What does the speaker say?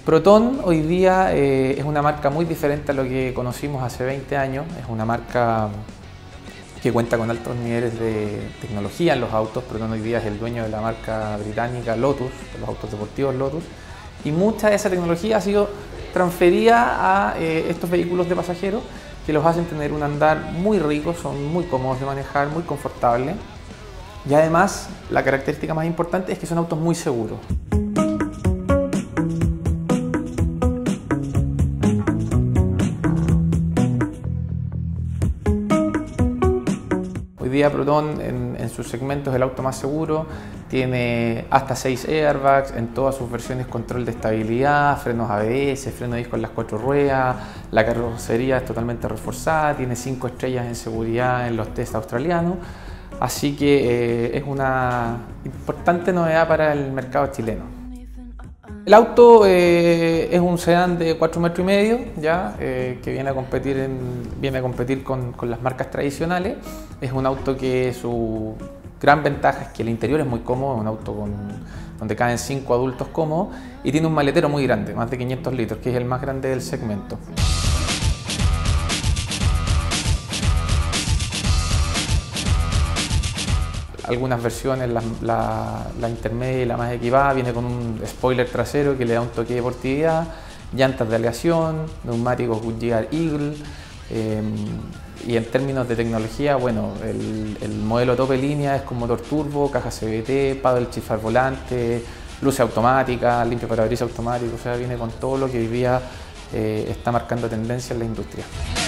Proton hoy día es una marca muy diferente a lo que conocimos hace 20 años. Es una marca que cuenta con altos niveles de tecnología en los autos. Proton hoy día es el dueño de la marca británica Lotus, de los autos deportivos Lotus. Y mucha de esa tecnología ha sido transferida a estos vehículos de pasajeros que los hacen tener un andar muy rico, son muy cómodos de manejar, muy confortables. Y además, la característica más importante es que son autos muy seguros. Hoy día Proton en sus segmentos es el auto más seguro, tiene hasta 6 airbags, en todas sus versiones control de estabilidad, frenos ABS, freno de disco en las 4 ruedas, la carrocería es totalmente reforzada, tiene 5 estrellas en seguridad en los test australianos, así que es una importante novedad para el mercado chileno. El auto es un sedán de 4,5 metros, ¿ya? Que viene a competir con las marcas tradicionales. Es un auto que su gran ventaja es que el interior es muy cómodo, es un auto donde caben 5 adultos cómodos y tiene un maletero muy grande, más de 500 litros, que es el más grande del segmento. Algunas versiones, la intermedia y la más equipada, viene con un spoiler trasero que le da un toque de deportividad, llantas de aleación, neumáticos Goodyear Eagle, y en términos de tecnología, bueno, el modelo tope línea es con motor turbo, caja CVT, paddle shift al volante, luces automáticas, limpio parabrisas automático, o sea, viene con todo lo que hoy día está marcando tendencia en la industria.